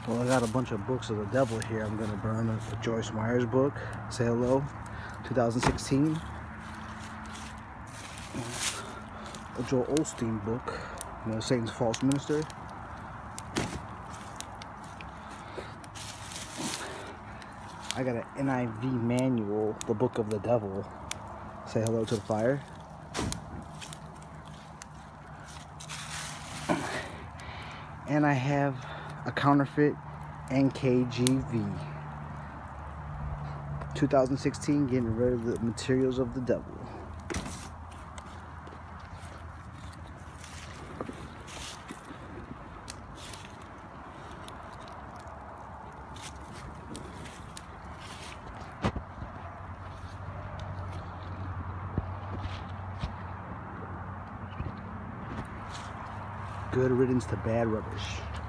Well, I got a bunch of books of the devil here. I'm gonna burn a Joyce Myers book, Say Hello, 2016. A Joel Osteen book, Satan's False Minister. I got an NIV manual, The Book of the Devil, Say Hello to the Fire. And I have a counterfeit NKJV 2016, Getting Rid of the Materials of the Devil. Good riddance to bad rubbish.